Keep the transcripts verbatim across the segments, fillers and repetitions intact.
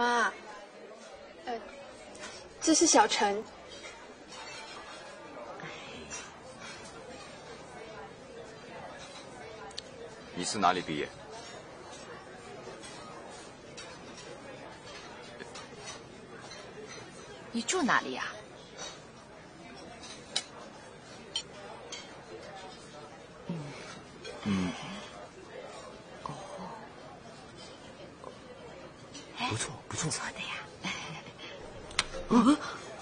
妈，呃，这是小陈。 你是哪里毕业？ 你住哪里呀？ 嗯嗯。 哦。 不错，不错。 不错的呀。 嗯。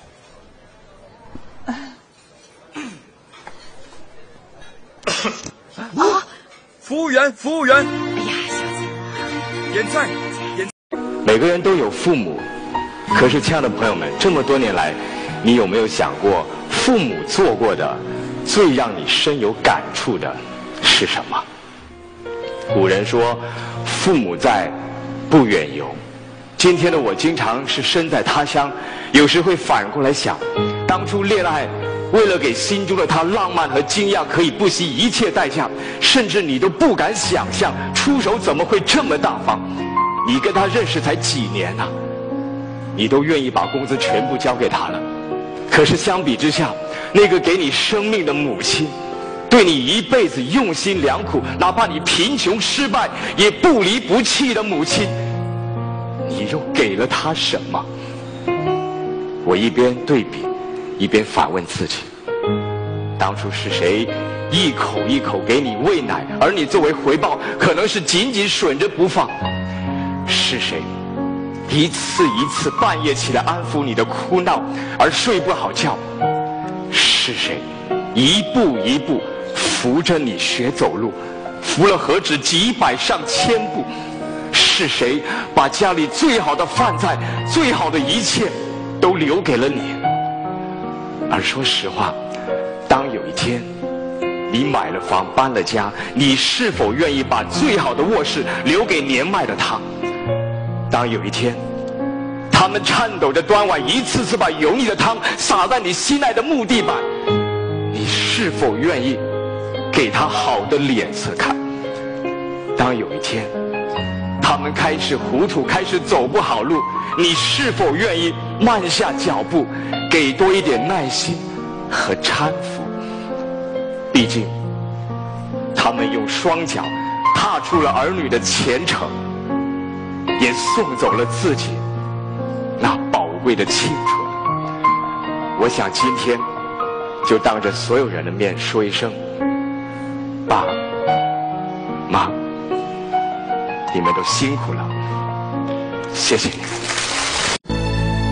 啊！服务员，服务员！ 哎呀，小姐， 点菜，点。 每个人都有父母，可是，亲爱的朋友们，这么多年来，你有没有想过，父母做过的最让你深有感触的是什么？古人说：“父母在，不远游。”今天的我经常是身在他乡，有时会反过来想，当初恋爱为了给心中的他浪漫和惊讶，可以不惜一切代价，甚至你都不敢想象，出手怎么会这么大方？你跟他认识才几年啊，你都愿意把工资全部交给他了。可是相比之下，那个给你生命的母亲，对你一辈子用心良苦，哪怕你贫穷失败也不离不弃的母亲，你又给了他什么？我一边对比，一边反问自己：当初是谁一口一口给你喂奶，而你作为回报，可能是紧紧吮着不放？是谁一次一次半夜起来安抚你的哭闹而睡不好觉？是谁一步一步扶着你学走路，扶了何止几百上千步？是谁把家里最好的饭菜、最好的一切都留给了你？而说实话，当有一天你买了房、搬了家，你是否愿意把最好的卧室留给年迈的他？当有一天他们颤抖着端碗，一次次把油腻的汤洒在你心爱的木地板，你是否愿意给他好的脸色看？当有一天他们开始糊涂，开始走不好路，你是否愿意慢下脚步，给多一点耐心和搀扶？毕竟他们用双脚踏出了儿女的前程，也送走了自己那宝贵的青春。我想今天就当着所有人的面说一声：爸妈，你们都辛苦了，谢谢你们。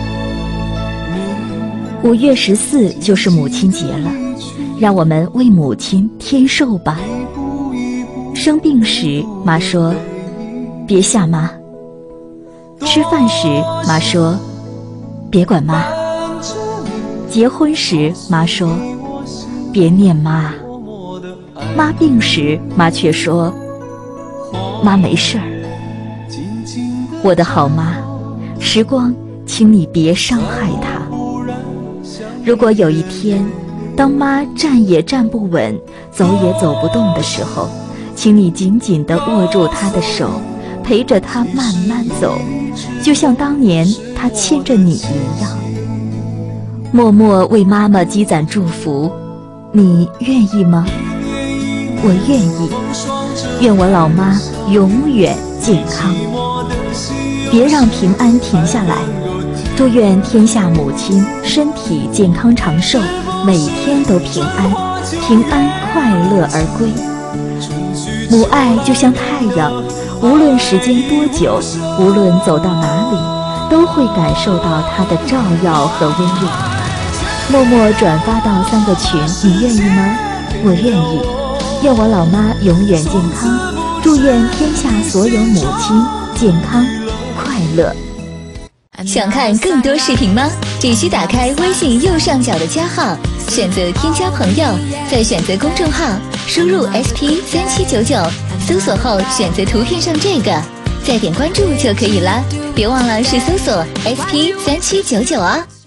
五月十四就是母亲节了，让我们为母亲添寿吧。生病时，妈说：“别吓妈。”吃饭时，妈说：“别管妈。”结婚时，妈说：“别念妈。”妈病时，妈却说：“妈没事儿。”我的好妈，时光，请你别伤害她。如果有一天，当妈站也站不稳，走也走不动的时候，请你紧紧地握住她的手，陪着她慢慢走，就像当年她牵着你一样。默默为妈妈积攒祝福，你愿意吗？我愿意。愿我老妈永远健康，别让平安停下来。祝愿天下母亲身体健康长寿，每天都平安，平安快乐而归。母爱就像太阳，无论时间多久，无论走到哪里，都会感受到它的照耀和温热。默默转发到三个群，你愿意吗？我愿意。愿我老妈永远健康，祝愿天下所有母亲健康快乐。 想看更多视频吗？只需打开微信右上角的加号，选择添加朋友，再选择公众号，输入 S P 三七九九，搜索后选择图片上这个，再点关注就可以了。别忘了是搜索 S P 三七九九啊。